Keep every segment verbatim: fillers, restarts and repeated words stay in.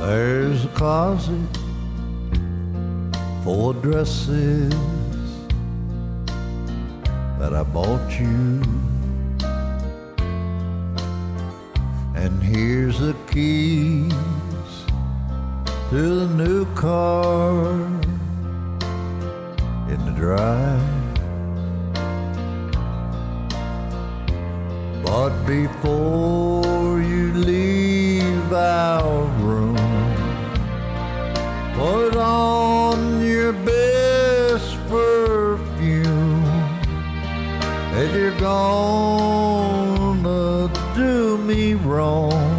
There's a closet full of dresses that I bought you, and here's the keys to the new car in the drive. But before you leave our room, put on your best perfume. If you're gonna do me wrong,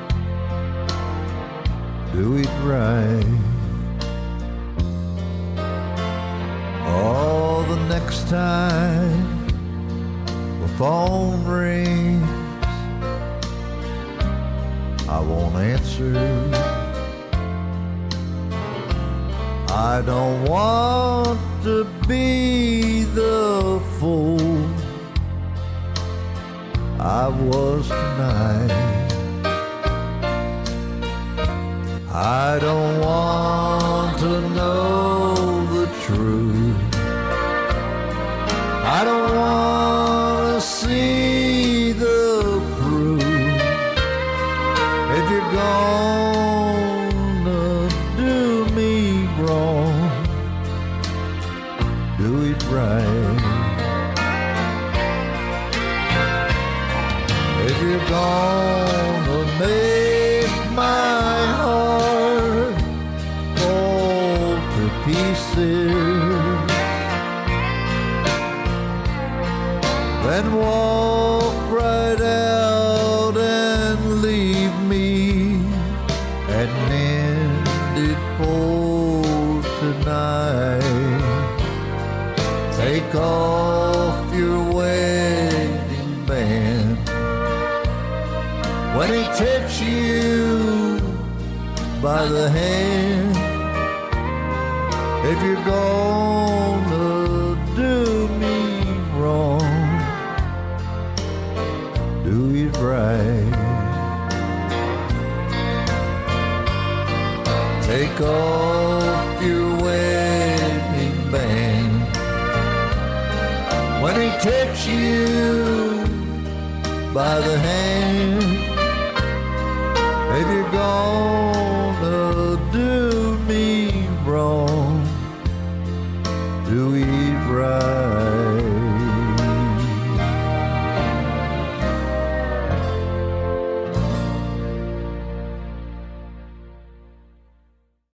do it right. Oh, the next time the phone rings, I won't answer. I don't want to be the fool I was tonight. I don't want to know the truth. I don't want to see the proof. If you're gonna do me wrong, do it right. If you're gonna make my heart fall to pieces, then walk right out and leave me and end it for tonight. Take off your wedding band when he takes you by the hand. If you're gonna do me wrong, do it right. Take off your wedding band when he takes you by the hand. If you're gone